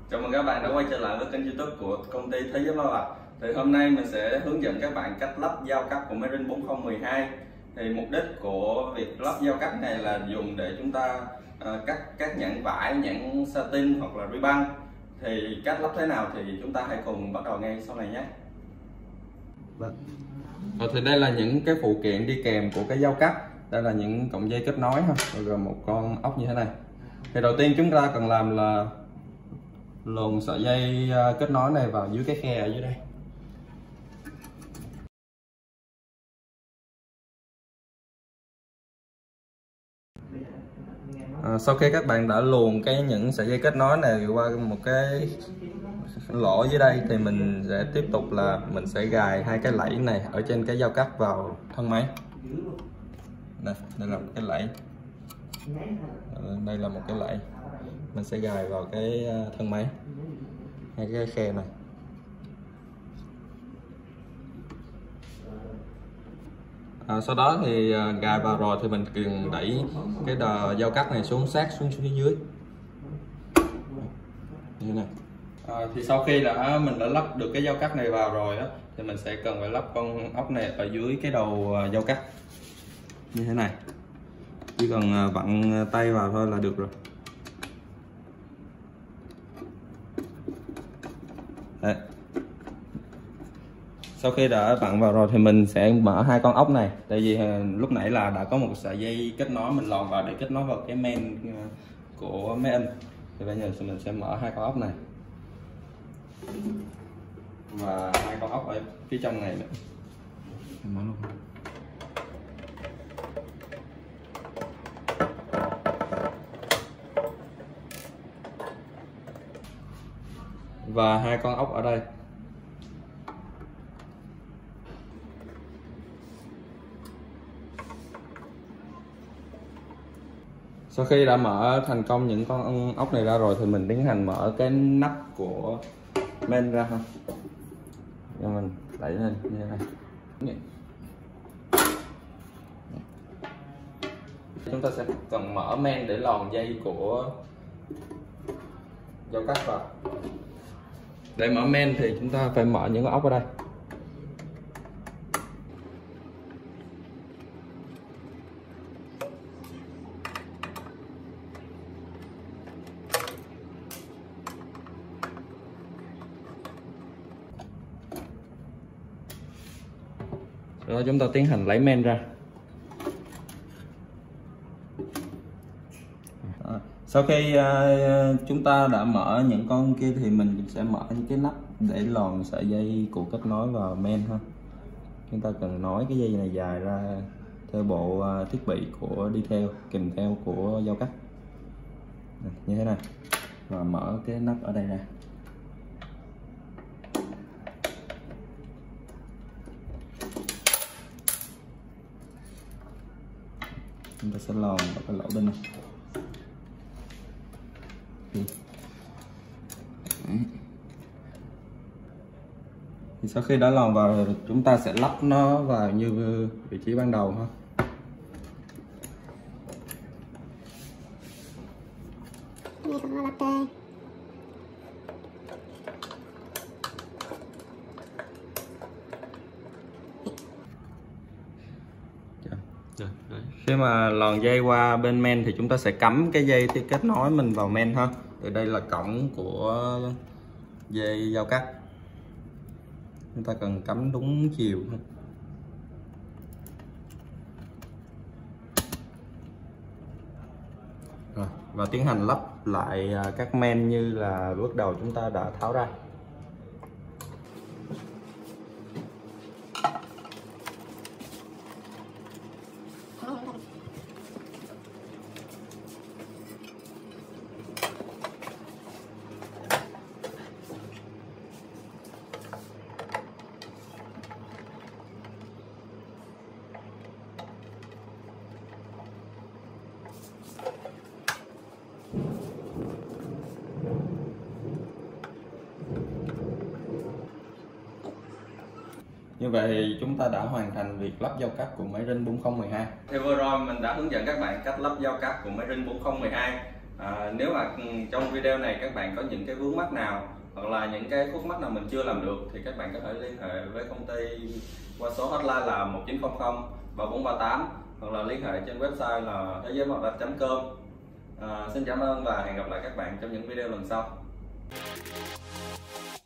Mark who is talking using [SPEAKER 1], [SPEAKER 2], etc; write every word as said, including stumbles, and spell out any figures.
[SPEAKER 1] Chào mừng các bạn đã quay trở lại với kênh YouTube của công ty Thế Giới Bao Bọc. Thì hôm nay mình sẽ hướng dẫn các bạn cách lắp dao cắt của Marine bốn không một hai. Thì mục đích của việc lắp dao cắt này là dùng để chúng ta uh, cắt các nhãn vải, nhãn satin hoặc là ribbon. Thì cách lắp thế nào thì chúng ta hãy cùng bắt đầu ngay sau này nhé. Vâng. Rồi thì đây là những cái phụ kiện đi kèm của cái dao cắt. Đây là những cọng dây kết nối ha, rồi một con ốc như thế này. Thì đầu tiên chúng ta cần làm là luồn sợi dây kết nối này vào dưới cái khe ở dưới đây. À, sau khi các bạn đã luồn cái những sợi dây kết nối này qua một cái lỗ dưới đây thì mình sẽ tiếp tục là mình sẽ gài hai cái lẫy này ở trên cái dao cắt vào thân máy. Đây, đây là một cái lẫy, đây là một cái lẫy mình sẽ gài vào cái thân máy, hai cái khe này. À, sau đó thì gài vào rồi thì mình cần đẩy cái đờ dao cắt này xuống sát xuống phía dưới như này. À, thì sau khi đã mình đã lắp được cái dao cắt này vào rồi á, thì mình sẽ cần phải lắp con ốc này ở dưới cái đầu dao cắt như thế này. Chỉ cần vặn tay vào thôi là được rồi. Đấy. Sau khi đã vặn vào rồi thì mình sẽ mở hai con ốc này, tại vì lúc nãy là đã có một sợi dây kết nối mình lòn vào để kết nối vào cái men của máy in. Thì bây giờ mình sẽ mở hai con ốc này và hai con ốc ở phía trong này nữa. Mở luôn. Và hai con ốc ở đây. Sau khi đã mở thành công những con ốc này ra rồi thì mình tiến hành mở cái nắp của men ra ha. Cho mình đẩy lên như thế này. Chúng ta sẽ cần mở men để lòn dây của dao cắt vào. Để mở men thì chúng ta phải mở những con ốc ở đây. Rồi chúng ta tiến hành lấy men ra. À, sau khi uh, chúng ta đã mở những con kia thì mình sẽ mở những cái nắp để lòn sợi dây của kết nối vào men ha. Chúng ta cần nối cái dây này dài ra theo bộ uh, thiết bị của đi theo kèm theo của dao cắt như thế này, và mở cái nắp ở đây ra. Chúng ta sẽ lòn vào cái lỗ bên này. Thì sau khi đã lòn vào rồi chúng ta sẽ lắp nó vào như vị trí ban đầu ha. Khi mà lòn dây qua bên men thì chúng ta sẽ cắm cái dây thì kết nối mình vào men ha. Thì đây là cổng của dây dao cắt. Chúng ta cần cắm đúng chiều. Rồi, và tiến hành lắp lại các men như là bước đầu chúng ta đã tháo ra. Như vậy thì chúng ta đã hoàn thành việc lắp dao cắt của máy Marine bốn không một hai. Thì vừa rồi mình đã hướng dẫn các bạn cách lắp dao cắt của máy Marine bốn không một hai. À, nếu mà trong video này các bạn có những cái vướng mắc nào hoặc là những cái khúc mắc nào mình chưa làm được thì các bạn có thể liên hệ với công ty qua số hotline là một chín không không ba bốn ba tám hoặc là liên hệ trên website là thế giới màu đất chấm com. À, xin cảm ơn và hẹn gặp lại các bạn trong những video lần sau.